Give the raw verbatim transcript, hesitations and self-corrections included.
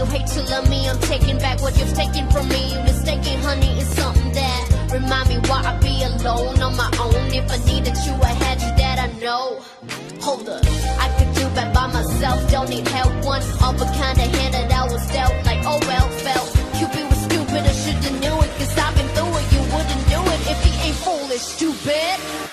you hate to love me, I'm taking back what you've taken from me. Mistaken honey is something that remind me why I be alone on my own. If I needed you, I had you, that I know. Hold up, I could do bad by myself, don't need help. One of a kind of hand that I was dealt, like oh well, felt Cupid was stupid, I should've knew it, cause I've been through it. You wouldn't do it if he ain't foolish, stupid.